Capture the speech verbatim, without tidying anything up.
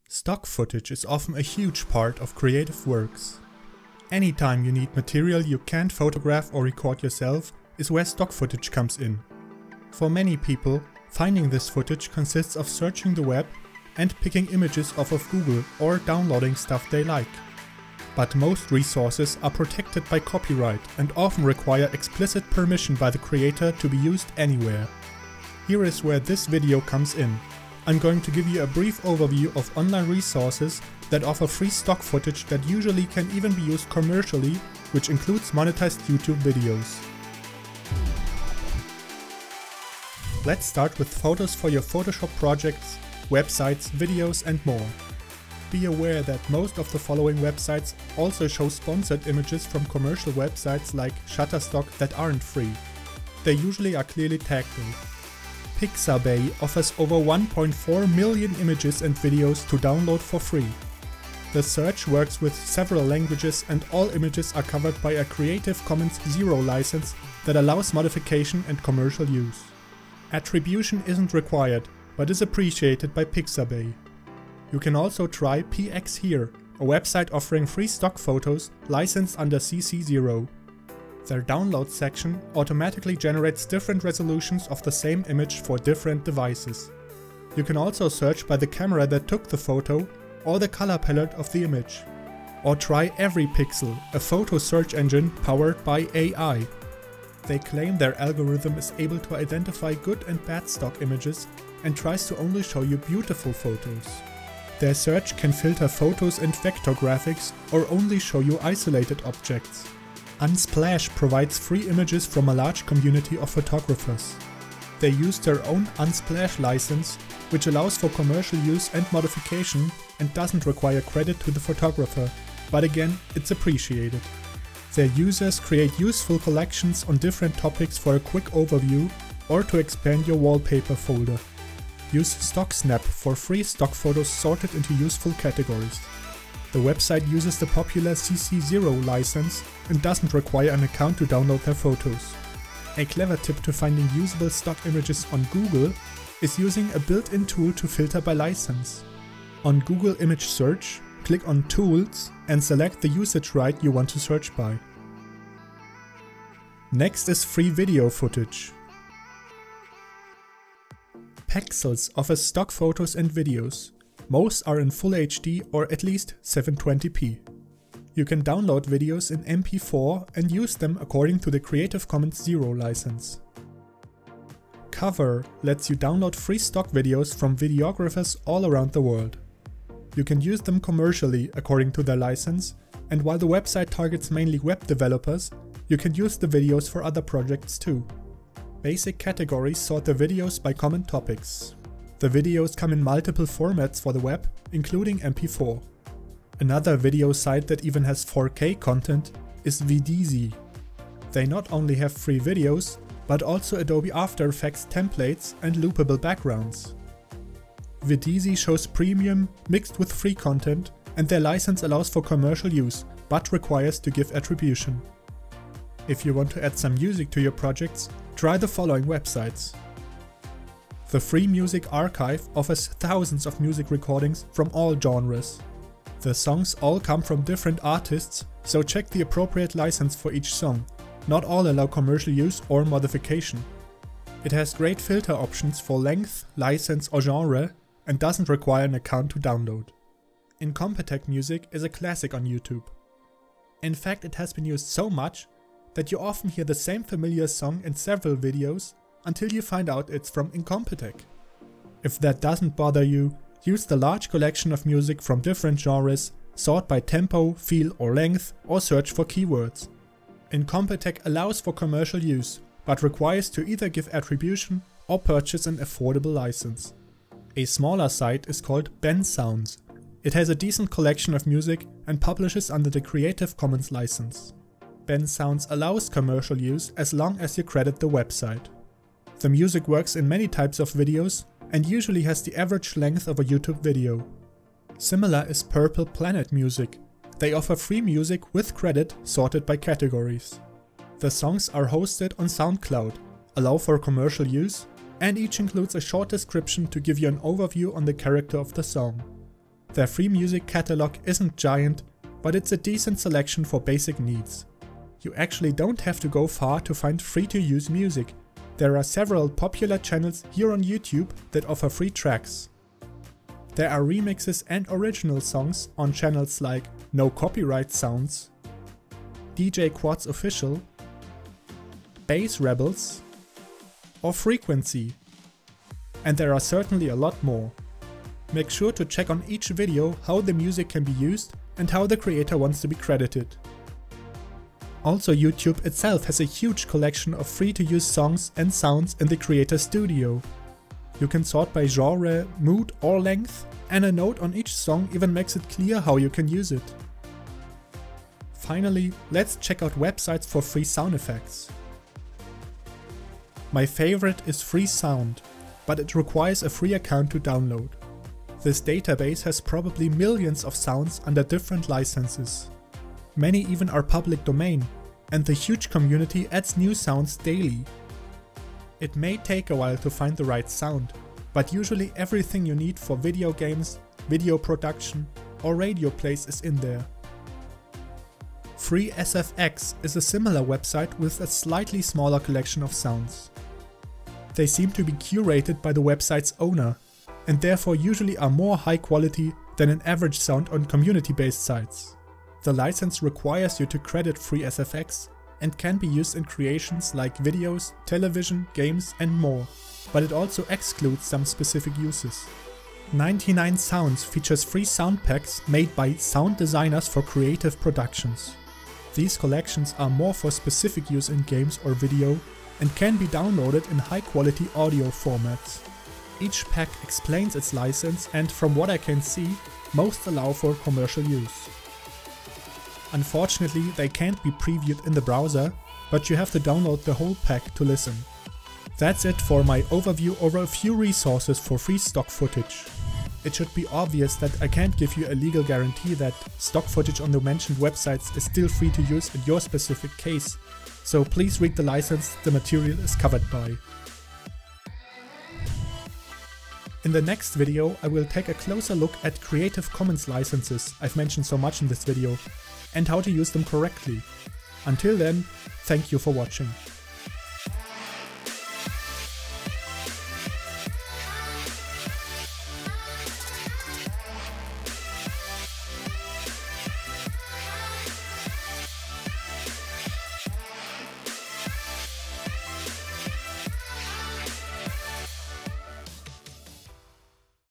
Stock footage is often a huge part of creative works. Anytime you need material you can't photograph or record yourself is where stock footage comes in. For many people, finding this footage consists of searching the web and picking images off of Google or downloading stuff they like. But most resources are protected by copyright and often require explicit permission by the creator to be used anywhere. Here is where this video comes in. I'm going to give you a brief overview of online resources that offer free stock footage that usually can even be used commercially, which includes monetized YouTube videos. Let's start with photos for your Photoshop projects, websites, videos and more. Be aware that most of the following websites also show sponsored images from commercial websites like Shutterstock that aren't free. They usually are clearly tagged though. Pixabay offers over one point four million images and videos to download for free. The search works with several languages and all images are covered by a Creative Commons Zero license that allows modification and commercial use. Attribution isn't required, but is appreciated by Pixabay. You can also try P X Here, a website offering free stock photos licensed under C C zero. Their download section automatically generates different resolutions of the same image for different devices. You can also search by the camera that took the photo or the color palette of the image. Or try Every Pixel, a photo search engine powered by A I. They claim their algorithm is able to identify good and bad stock images and tries to only show you beautiful photos. Their search can filter photos and vector graphics or only show you isolated objects. Unsplash provides free images from a large community of photographers. They use their own Unsplash license, which allows for commercial use and modification and doesn't require credit to the photographer, but again, it's appreciated. Their users create useful collections on different topics for a quick overview or to expand your wallpaper folder. Use StockSnap for free stock photos sorted into useful categories. The website uses the popular C C zero license and doesn't require an account to download their photos. A clever tip to finding usable stock images on Google is using a built-in tool to filter by license. On Google Image Search, click on Tools and select the usage right you want to search by. Next is free video footage. Pexels offers stock photos and videos. Most are in Full H D or at least seven twenty p. You can download videos in M P four and use them according to the Creative Commons Zero license. Cover lets you download free stock videos from videographers all around the world. You can use them commercially according to their license, and while the website targets mainly web developers, you can use the videos for other projects too. Basic categories sort the videos by common topics. The videos come in multiple formats for the web, including M P four. Another video site that even has four K content is Videezy. They not only have free videos, but also Adobe After Effects templates and loopable backgrounds. Videezy shows premium mixed with free content, and their license allows for commercial use, but requires to give attribution. If you want to add some music to your projects, try the following websites. The Free Music Archive offers thousands of music recordings from all genres. The songs all come from different artists, so check the appropriate license for each song. Not all allow commercial use or modification. It has great filter options for length, license or genre and doesn't require an account to download. Incompetech Music is a classic on YouTube. In fact, it has been used so much that you often hear the same familiar song in several videos until you find out it's from Incompetech. If that doesn't bother you, use the large collection of music from different genres, sort by tempo, feel or length, or search for keywords. Incompetech allows for commercial use, but requires to either give attribution or purchase an affordable license. A smaller site is called Bensounds. It has a decent collection of music and publishes under the Creative Commons license. Bensounds allows commercial use as long as you credit the website. The music works in many types of videos and usually has the average length of a YouTube video. Similar is Purple Planet Music. They offer free music with credit sorted by categories. The songs are hosted on SoundCloud, allow for commercial use, and each includes a short description to give you an overview on the character of the song. Their free music catalog isn't giant, but it's a decent selection for basic needs. You actually don't have to go far to find free-to-use music. There are several popular channels here on YouTube that offer free tracks. There are remixes and original songs on channels like No Copyright Sounds, D J Quad's Official, Bass Rebels, or Frequency. And there are certainly a lot more. Make sure to check on each video how the music can be used and how the creator wants to be credited. Also, YouTube itself has a huge collection of free-to-use songs and sounds in the Creator Studio. You can sort by genre, mood or length, and a note on each song even makes it clear how you can use it. Finally, let's check out websites for free sound effects. My favorite is Freesound, but it requires a free account to download. This database has probably millions of sounds under different licenses. Many even are public domain, and the huge community adds new sounds daily. It may take a while to find the right sound, but usually everything you need for video games, video production or radio plays is in there. Free S F X is a similar website with a slightly smaller collection of sounds. They seem to be curated by the website's owner, and therefore usually are more high quality than an average sound on community-based sites. The license requires you to credit Free S F X and can be used in creations like videos, television, games and more, but it also excludes some specific uses. ninety-nine Sounds features free sound packs made by sound designers for creative productions. These collections are more for specific use in games or video and can be downloaded in high quality audio formats. Each pack explains its license and from what I can see, most allow for commercial use. Unfortunately, they can't be previewed in the browser, but you have to download the whole pack to listen. That's it for my overview over a few resources for free stock footage. It should be obvious that I can't give you a legal guarantee that stock footage on the mentioned websites is still free to use in your specific case, so please read the license the material is covered by. In the next video I will take a closer look at Creative Commons licenses I've mentioned so much in this video, and how to use them correctly. Until then, thank you for watching.